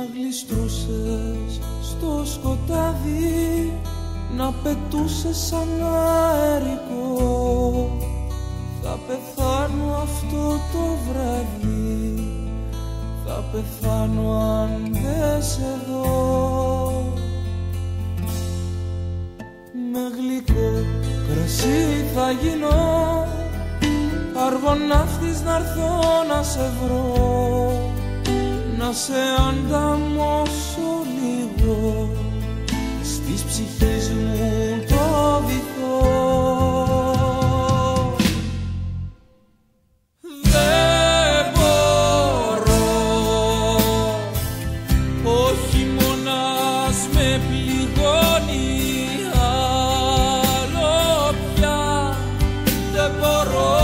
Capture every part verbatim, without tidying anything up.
Να γλιστρούσες στο σκοτάδι, να πετούσες σαν αερικό. Θα πεθάνω αυτό το βράδυ, θα πεθάνω αν δεν σε δω. Με γλυκό κρασί θα γίνω, αργοναύτης να'ρθώ να σε βρω, να σε ανταμώσω λίγο στις ψυχής μου το βυθό. Δεν μπορώ, ο χειμώνας με πληγώνει, άλλο πια δεν μπορώ.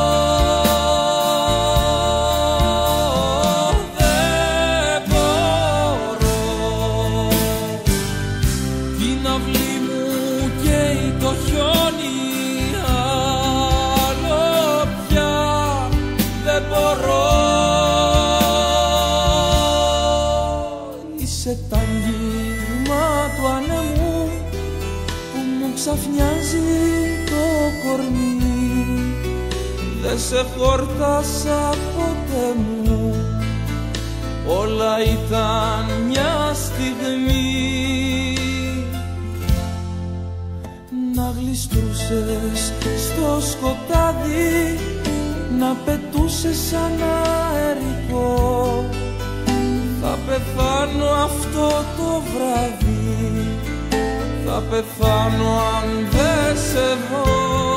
Είσαι τ' αγγίγμα του ανέμου που μου ξαφνιάζει το κορμί. Δεν σε χόρτασα ποτέ μου, όλα ήταν μια στιγμή. Να γλιστρούσες στο σκοτάδι, να πετούσες σαν αερικό. Θα πεθάνω αυτό το βράδυ, θα πεθάνω αν δεν σε δω.